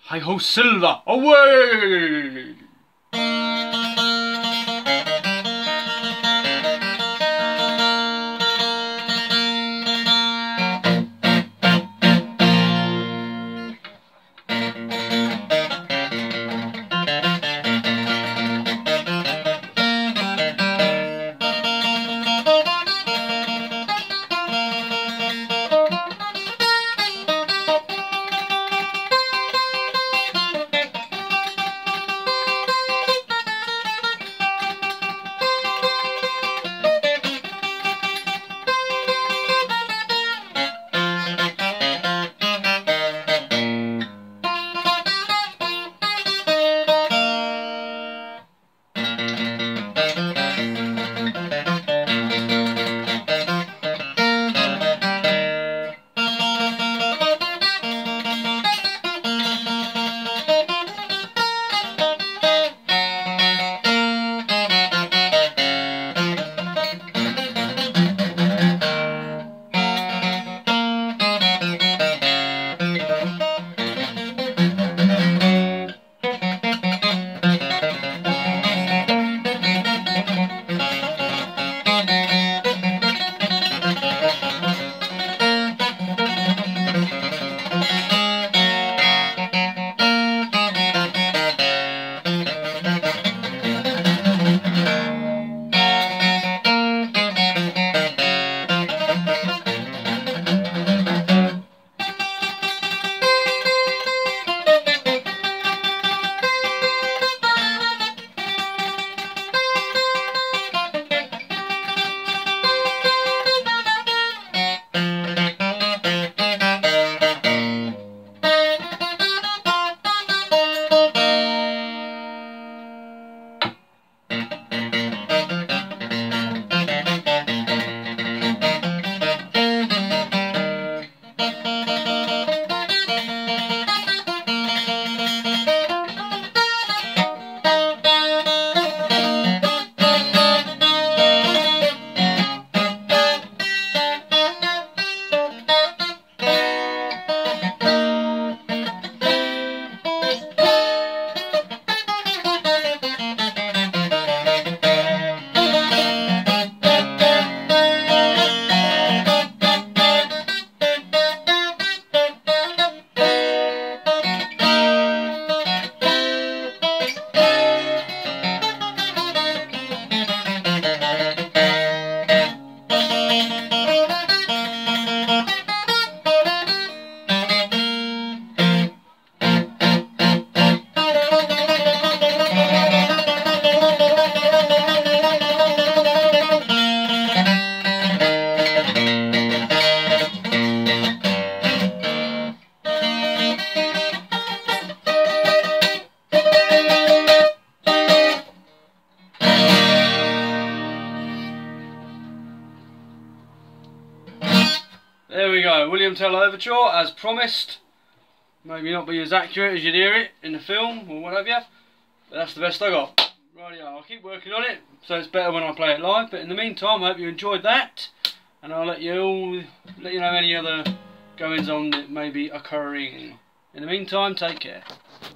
Hi ho Silver, away! There we go, William Tell Overture, as promised. Maybe not be as accurate as you'd hear it in the film or whatever, but that's the best I got. Rightio, I'll keep working on it, so it's better when I play it live. But in the meantime, I hope you enjoyed that, and I'll let you know any other goings on that may be occurring. In the meantime, take care.